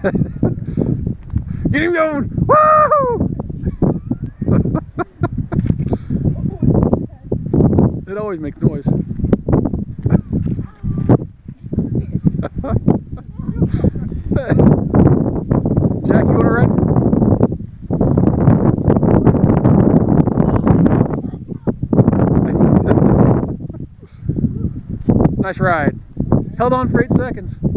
Get him going! Woo! It always makes noise. Jack, you want to ride? Nice ride. Held on for 8 seconds.